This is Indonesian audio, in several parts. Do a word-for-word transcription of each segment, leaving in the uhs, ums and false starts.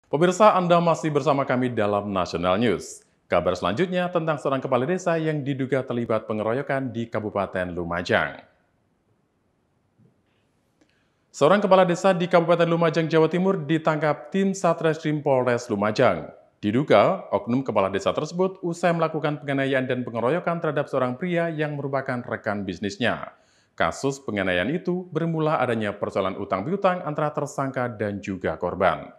Pemirsa, Anda masih bersama kami dalam National News. Kabar selanjutnya tentang seorang kepala desa yang diduga terlibat pengeroyokan di Kabupaten Lumajang. Seorang kepala desa di Kabupaten Lumajang, Jawa Timur ditangkap tim Satreskrim Polres Lumajang. Diduga, oknum kepala desa tersebut usai melakukan penganiayaan dan pengeroyokan terhadap seorang pria yang merupakan rekan bisnisnya. Kasus penganiayaan itu bermula adanya persoalan utang piutang antara tersangka dan juga korban.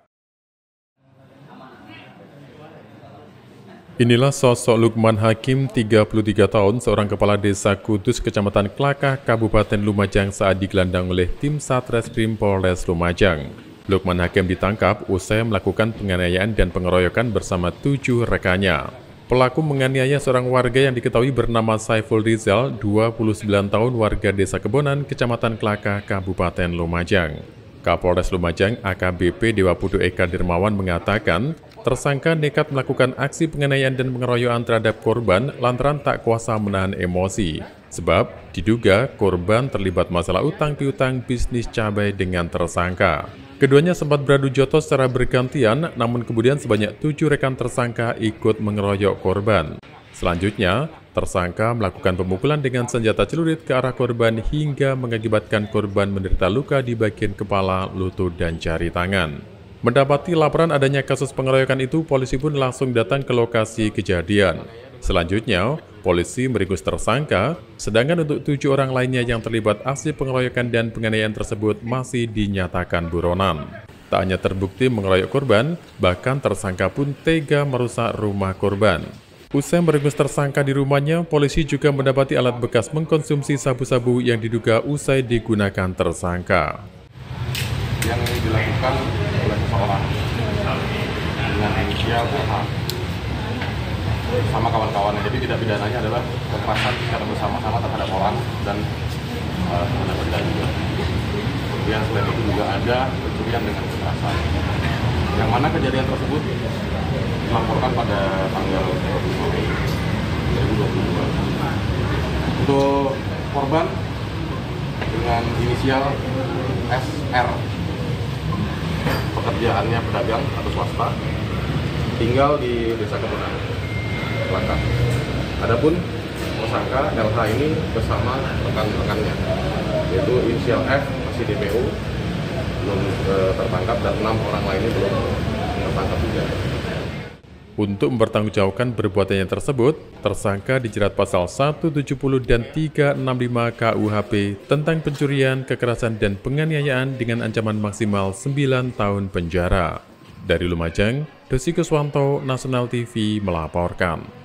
Inilah sosok Lukman Hakim, tiga puluh tiga tahun, seorang kepala desa Kudus, Kecamatan Klakah, Kabupaten Lumajang saat digelandang oleh tim Satreskrim Polres Lumajang. Lukman Hakim ditangkap usai melakukan penganiayaan dan pengeroyokan bersama tujuh rekannya. Pelaku menganiaya seorang warga yang diketahui bernama Saiful Rizal, dua puluh sembilan tahun, warga desa Kebonan, Kecamatan Klakah, Kabupaten Lumajang. Kapolres Lumajang A K B P Dewa Pudu Eka Dermawan mengatakan, tersangka nekat melakukan aksi penganiayaan dan pengeroyokan terhadap korban lantaran tak kuasa menahan emosi. Sebab diduga korban terlibat masalah utang piutang bisnis cabai dengan tersangka. Keduanya sempat beradu jotos secara bergantian, namun kemudian sebanyak tujuh rekan tersangka ikut mengeroyok korban. Selanjutnya, tersangka melakukan pemukulan dengan senjata celurit ke arah korban hingga mengakibatkan korban menderita luka di bagian kepala, lutut, dan jari tangan. Mendapati laporan adanya kasus pengeroyokan itu, polisi pun langsung datang ke lokasi kejadian. Selanjutnya, polisi meringkus tersangka, sedangkan untuk tujuh orang lainnya yang terlibat aksi pengeroyokan dan penganiayaan tersebut masih dinyatakan buronan. Tak hanya terbukti mengeroyok korban, bahkan tersangka pun tega merusak rumah korban. Usai meringkus tersangka di rumahnya, polisi juga mendapati alat bekas mengkonsumsi sabu-sabu yang diduga usai digunakan tersangka. Yang dilakukan oleh seseorang dengan inisial H sama kawan-kawannya. Jadi tidak pidananya adalah kekerasan secara bersama-sama terhadap orang dan uh, terhadap benda juga. Kemudian selain itu juga ada pencurian dengan kekerasan. Yang mana kejadian tersebut dilaporkan pada tanggal dua puluh Mei dua ribu dua puluh dua. Untuk korban dengan inisial S R, pekerjaannya pedagang atau swasta, tinggal di desa Kebonan, Klakah. Adapun tersangka L H ini bersama rekan-rekannya, yaitu inisial F masih D P O, belum eh, tertangkap, dan enam orang lainnya belum tertangkap juga. Untuk mempertanggungjawabkan perbuatannya tersebut, tersangka dijerat pasal seratus tujuh puluh dan tiga ratus enam puluh lima K U H P tentang pencurian, kekerasan, dan penganiayaan dengan ancaman maksimal sembilan tahun penjara. Dari Lumajang, Dosi Kuswanto, Nasional T V melaporkan.